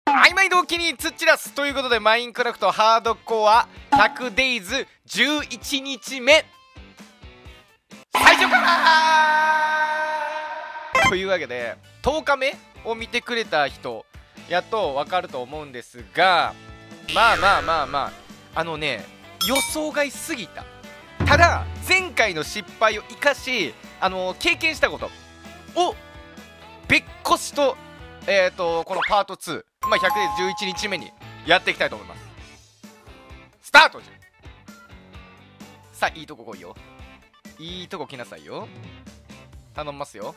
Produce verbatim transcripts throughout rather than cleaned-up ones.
はい、毎度お気にツッチラスということで、マインクラフトハードコア ひゃくデイズじゅういちにちめ最初からというわけで、とおかめを見てくれた人やっとわかると思うんですが、まあまあまあまああのね、予想外すぎた。ただ前回の失敗を生かし、あの経験したことをべっこしと、えーとこのパートツー、まあ、ひゃくデイズじゅういちにちめにやっていきたいと思います。スタートじゃん。さあいいとこ来いよ、いいとこ来なさいよ、頼みますよ。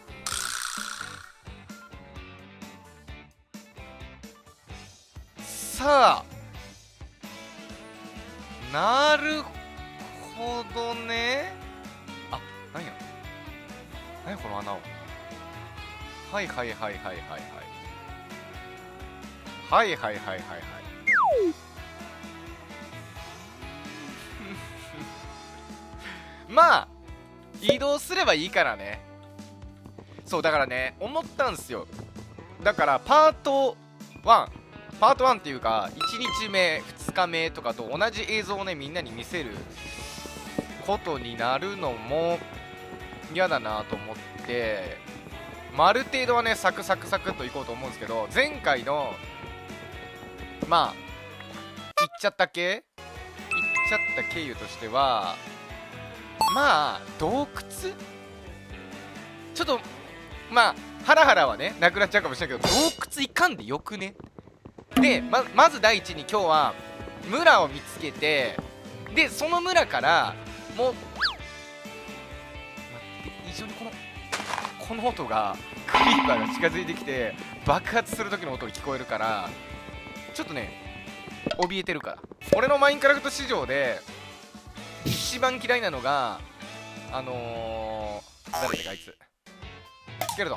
さあ、なるほどね。あ、何や何やこの穴を。はいはいはいはいはいはいはいはいはいはいはいまあ移動すればいいからね。そうだからね、思ったんすよ。だからパートワンパートワンっていうかいちにちめふつかめとかと同じ映像をねみんなに見せることになるのも嫌だなと思って、まあ、ある程度はねサクサクサクっといこうと思うんですけど、前回のまあいっちゃった系いっちゃった経由としては、まあ洞窟ちょっとまあハラハラはねなくなっちゃうかもしれないけど、洞窟いかんでよくね。で ま, まず第一に今日は村を見つけて、でその村からもう待って、異常にこのこの音がクリーパーが近づいてきて爆発する時の音が聞こえるから、ちょっとね怯えてるから。俺のマインクラフト史上で一番嫌いなのがあのー、誰だかあいつスケルトン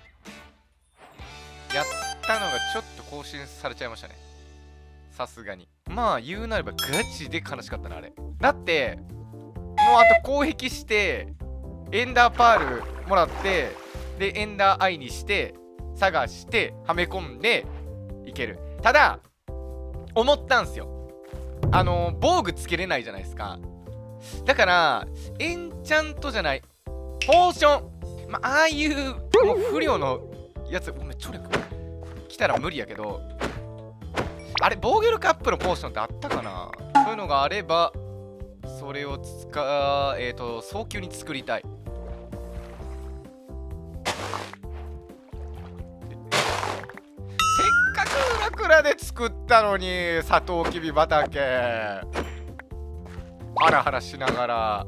やったのがちょっと更新されちゃいましたね、さすがに。まあ言うなればガチで悲しかったなあれ。だってもうあと攻撃してエンダーパールもらって、でエンダーアイにして探してはめ込んでいける。ただ思ったんすよ、あのー、防具つけれないじゃないですか。だからエンチャントじゃないポーション、まあああいうもう不良のやつ、ごめんチョレク来たら無理やけど、あれボーゲルカップのポーションってあったかな。そういうのがあればそれを使えっ、ー、と早急に作りたい。せっかく裏倉で作ったのにサトウキビ畑ハラハラしながら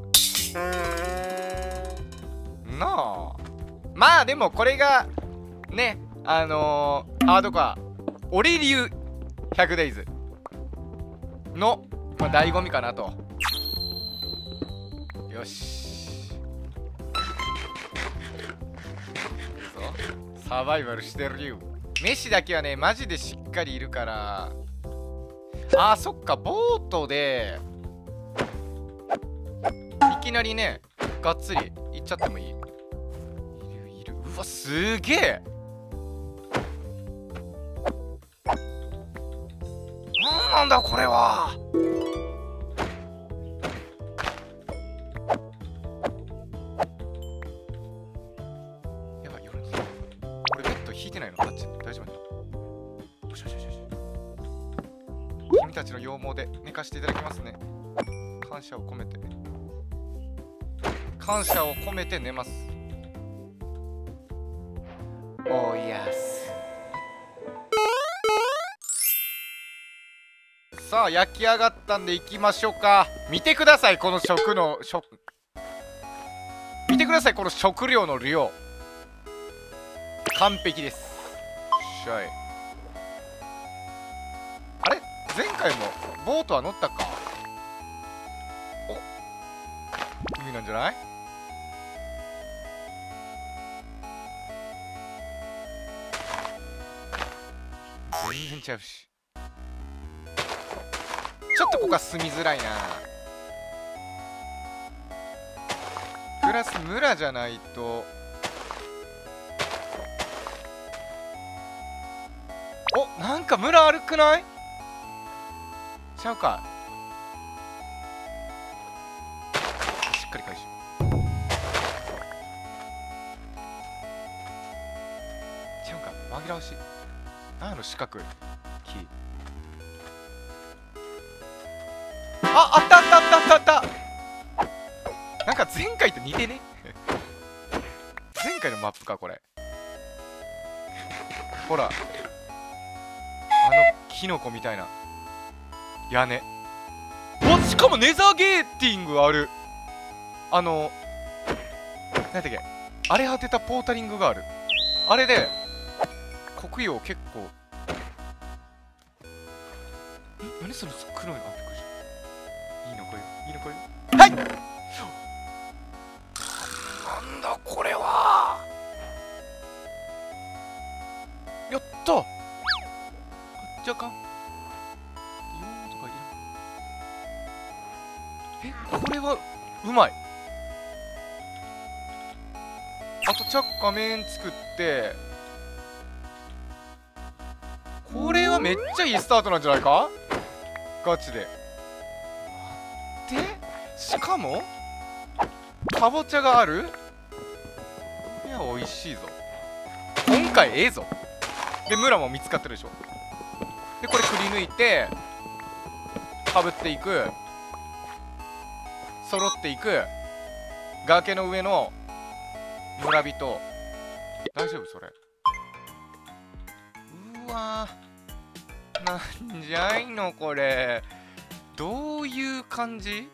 なあ。まあでもこれがね、あのー、ハードコア俺流ひゃくデイズの、まあ、醍醐味かなと。よし、いいぞ、サバイバルしてるよ。飯だけはねマジでしっかりいるから。あーそっか、ボートでいきなりねがっつりいっちゃってもいい。いるいる、うわすげえ。なんなんだこれは。やばい、夜これベッド引いてないの？タッチ大丈夫なの？よしよしよしよし。君たちの羊毛で寝かしていただきますね。感謝を込めて感謝を込めて寝ます。おーやす。さあ焼き上がったんでいきましょうか。見てくださいこの食の食見てくださいこの食料の量、完璧です。しゃい。あれ前回もボートは乗ったか。お海なんじゃない。全然ちゃうし、ちょっとここは住みづらいな。プラス村じゃないと。 お、なんか村悪くない？ちゃうか。しっかり回収。ちゃうか、紛らわしい。何やの四角い木。あ、あったあったあったあったあった。なんか前回と似てね。前回のマップかこれ。ほら、あのキノコみたいな屋根。お、しかもネザーゲーティングある。あのなんだっけ、荒れ果てたポータリングがある。あれで黒曜結構。ん、何その黒いの。あ、びっくりした。いいのこれ、いいのこれ。はい、なんだこれは。やったー。若干よんとかいらん。え、これはうまい。あとチャッカ麺作って、これはめっちゃいいスタートなんじゃないか、ガチで。待って、しかもかぼちゃがある。これは美味しいぞ。今回ええぞ。で村も見つかってるでしょ。でこれくり抜いてかぶっていく、揃っていく。崖の上の村人大丈夫それ。うわー、なんじゃいのこれ。どういう感じ。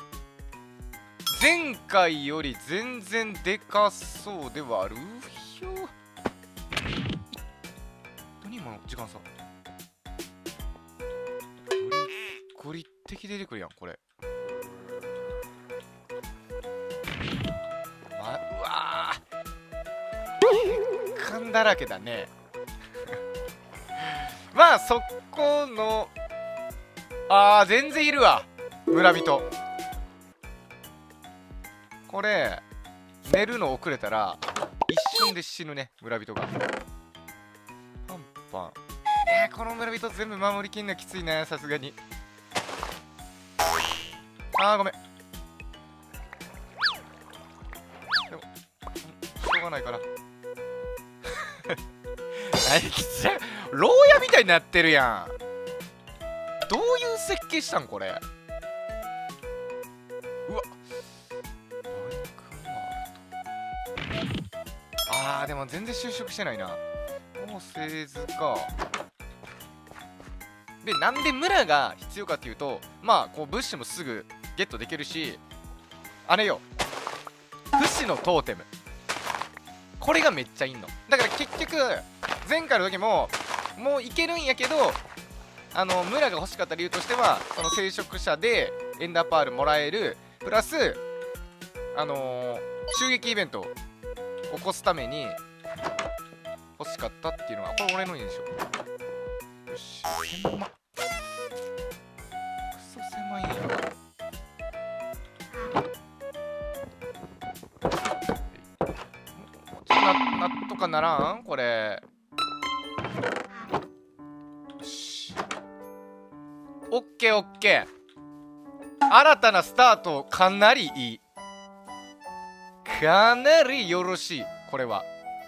前回より全然でかそうではある。うひょー、何今の時間差。ゴリ敵出てくるやんこれ。ま、うわー、血管だらけだね。まあそこの、あー全然いるわ村人。これ寝るの遅れたら一瞬で死ぬね村人が。パンパン。えー、この村人全部守りきんのきついね、さすがに。あーごめん。でもしょうがないから。何きちゃ牢屋みたいになってるやん。どういう設計したんこれ。うわ、あーでも全然就職してないな。もう製図か。でなんで村が必要かっていうと、まあこう物資もすぐゲットできるし、あれよ、不死のトーテム、これがめっちゃいいの。だから結局前回の時ももういけるんやけど、あの村が欲しかった理由としては、その聖職者でエンダーパールもらえるプラス、あのー、襲撃イベントを起こすために欲しかったっていうのは、これ俺のいいでしょ。よし、狭っ、クソ狭いやん。な、なんとかならんこれ。よし、オッケーオッケー。新たなスタート、かなりいい、かなりよろしい。これは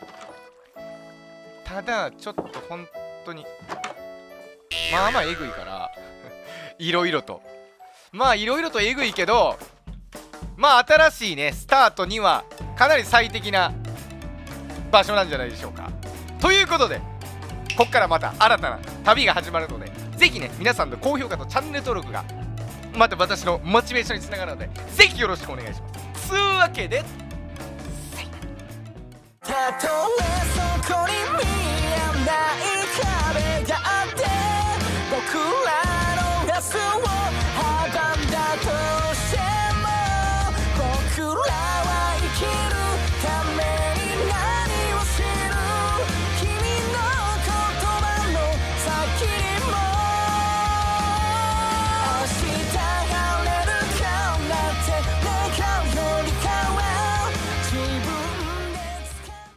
ただちょっと本当にまあまあえぐいからいろいろと、まあいろいろとえぐいけど、まあ新しいねスタートにはかなり最適な場所なんじゃないでしょうか。ということでこっからまた新たな旅が始まるので、ぜひね皆さんの高評価とチャンネル登録がまた私のモチベーションにつながるので、ぜひよろしくお願いします。つうわけで、たとえそこに